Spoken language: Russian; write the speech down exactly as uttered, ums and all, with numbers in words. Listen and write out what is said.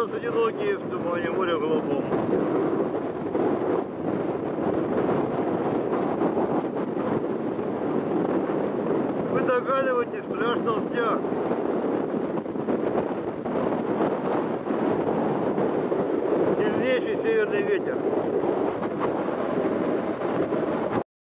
парус одинокий в тумане моря голубом. Вы догадываетесь, пляж Толстяк. Сильнейший северный ветер.